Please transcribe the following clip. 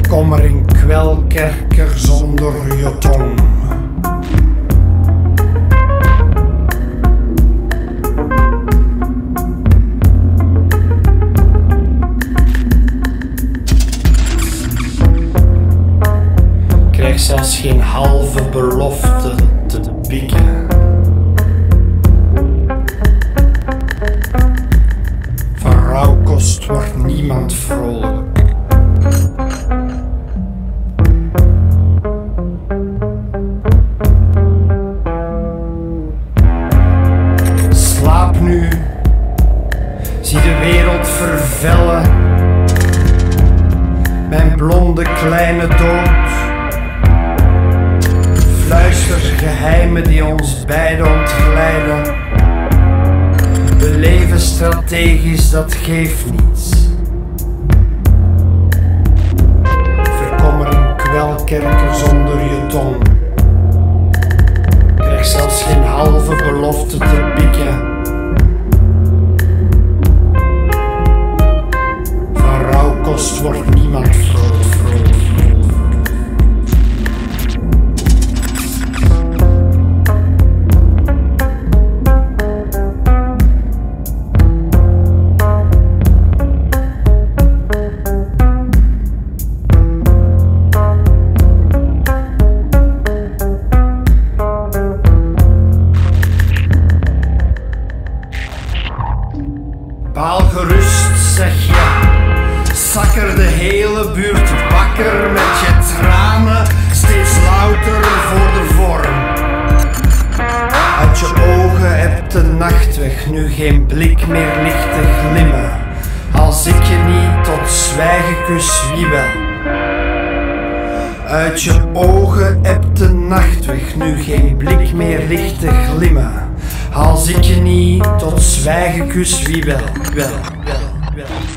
Kom er een kwelkerker zonder je tong. Krijg zelfs geen halve belofte te pikken. Van rauwkost wordt niemand vrolijk. Slaap nu, zie de wereld vervellen. Mijn blonde kleine dood. Fluister geheimen die ons beiden ontglijden. We leven strategisch, dat geeft niets. Voorkom er een kwelkerker zonder je tong. Krijg zelfs geen halve belofte te pikken. Van rauwkost wordt niemand vrolijk. Baal gerust, zeg je, zakker de hele buurt wakker met je tranen, steeds louter voor de vorm. Uit je ogen hebt de nachtweg nu geen blik meer licht te glimmen. Als ik je niet tot zwijgen kus, wie wel? Uit je ogen hebt de nachtweg nu geen blik meer licht te glimmen. Als ik je niet tot zwijgen kus, wie wel?